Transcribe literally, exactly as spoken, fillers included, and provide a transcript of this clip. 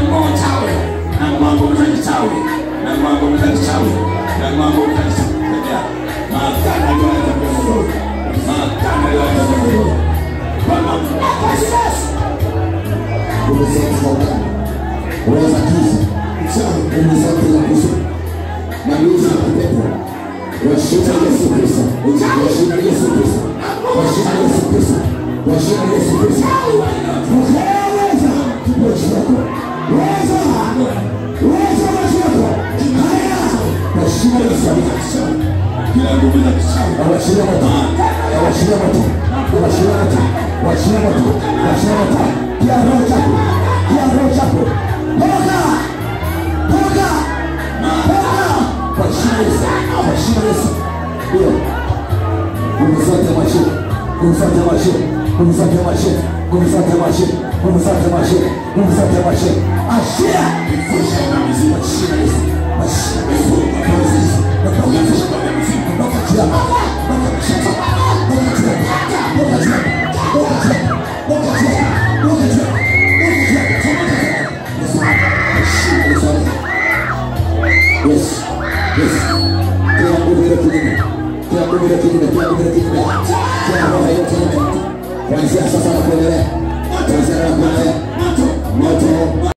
Nang'oa chawi. Nang'oa nguvu za kichawi. Nang'oa nguvu za kichawi. Nang'oa nguvu za kichawi. Makana yote Mungu. Makana yote Mungu. Bwana nguvu zote za uganga. Uweza kizi. Nguvu zote za kusu. Manuiza na pepo. Washina Yesu Kristo. Washina Yesu Kristo. Washina Yesu Kristo. Washina Yesu Kristo. Weza. Weza. Weza. Weza washina. Haya. Washina Yesu Kristo. Kila nguvu za kichawi. Washina moto. Washina moto. Washina moto. Washina moto. Washina moto. Kia roho chako. Kia roho chako. Poka. Poka. Poka. Washina Yesu. Washina Yesu. Ndio. Kumfuata mashine. Kumfuata mashine. Kumfuata mashine. Kumfuata mashine. Kumfuata mashine. Kumfuata mashine. Ashia. Ifusha na mizimu. Washina Yesu. Washina Yesu. Washina Yesu. Yes, yes. Kaya nguvu ile kinyume. Kaya nguvu ile kinyume. Kaya nguvu ile kinyume. Kaya roho ile kinyume. Kuanzia sasa na kuendelea. Kuanzia na kuendelea. Moto.